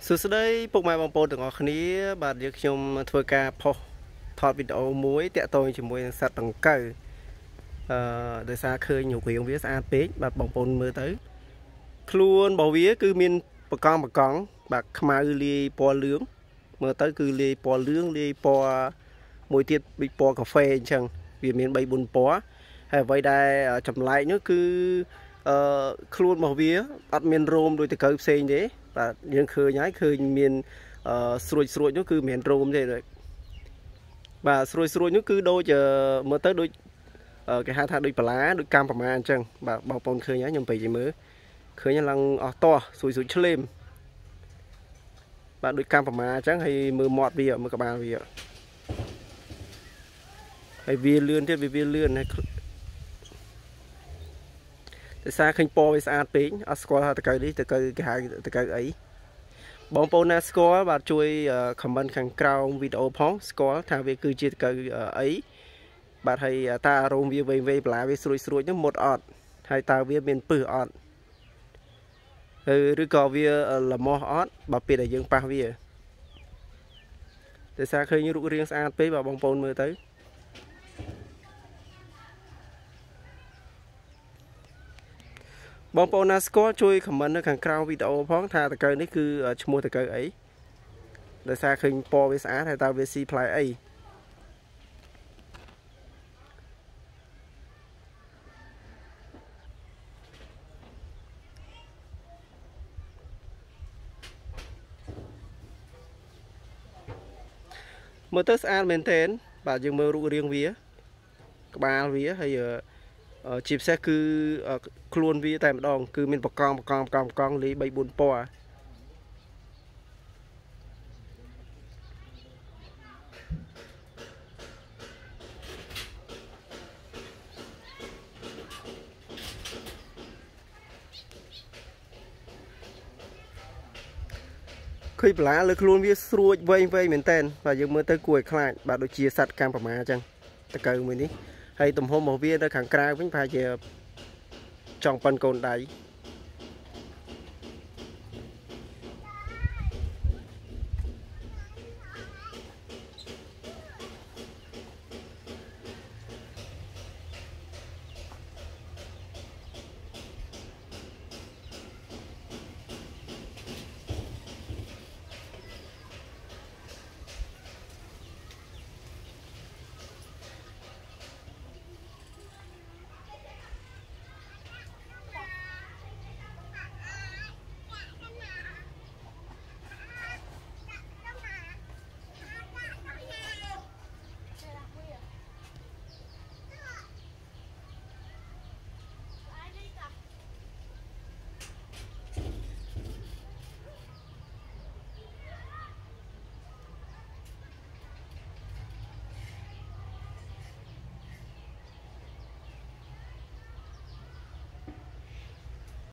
សួស្តីពុកម៉ែបងប្អូនទាំងអស់គ្នាបាទយើងខ្ញុំធ្វើការផុសថតវីដេអូមួយតាក់ទងជាមួយនឹងសត្វដង្កូវដោយសារឃើញរូបរាងវាស្អាតពេកបាទបងប្អូនមើលទៅខ្លួនរបស់វាគឺមានបកង់បាទខ្មៅលាយពណ៌លឿងមើលទៅគឺលាយពណ៌លឿងលាយពណ៌មួយទៀតដូចពណ៌កាហ្វេអញ្ចឹងវាមាន3 4ពណ៌ហើយអ្វីដែលចម្លែកនោះគឺខ្លួនរបស់វាអត់មានរោមដូចដង្កូវផ្សេងទេបាទយើងឃើញហើយឃើញមានស្រួចនោះគឺមិនមែនរោមទេបាទស្រួចនោះគឺដូចមើលទៅដូចគេហៅថាដូចបលាដូចកម្មប្រមាអញ្ចឹងបាទបងប្អូនឃើញហើយខ្ញុំទៅមើលឃើញឡើងអស់តោះស្រួចឆ្លេមបាទដូចកម្មប្រមាអញ្ចឹងហើយមើលមាត់វាមើលក្បាលវាហើយវាលឿនទៀតវាលឿនហើយដោយសារឃើញពណ៌វាស្អាតពេកអត់ស្គាល់ថាតកៅនេះតកៅគេហៅតកៅអីបងប្អូនណាស្គាល់បាទជួយ comment ខាងក្រោមវីដេអូផងស្គាល់ថាវាគឺជាតកៅអីបាទហើយតើអារោមវាវែងបន្លាវាស្រួចនោះមុតអត់ហើយតើវាមានពឹសអត់ឬក៏វាល្មោះអត់បើពេលដែលយើងប៉ះវាដោយសារឃើញរូបរាងស្អាតពេកបាទបងប្អូនមើលទៅបងប្អូនណាស្គាល់ជួយ comment នៅខាងក្រោមវីដេអូផងថាតកៅនេះគឺឈ្មោះតកៅអីដោយសារឃើញពណ៌វាស្អាតហើយតើវាស៊ីផ្លែអីមើលទៅស្អាតមែនទែនបាទយើងមើលរូបរាងវាក្បាលវាហើយជាពិសេសគឺខ្លួនវាតែម្ដងគឺមានបកង់លាយ3 4ពណ៌ឃើញបន្លាលើខ្លួនវាស្រួចវែងមែនតើបាទយើងមើលទៅគួរឲ្យខ្លាចបាទដូចជាសត្វកម្មប្រមាអញ្ចឹងតកៅមួយនេះហើយទំហំរបស់វានៅខាងក្រៅវិញប្រហែលជាចង់ប៉ុនកូនដៃ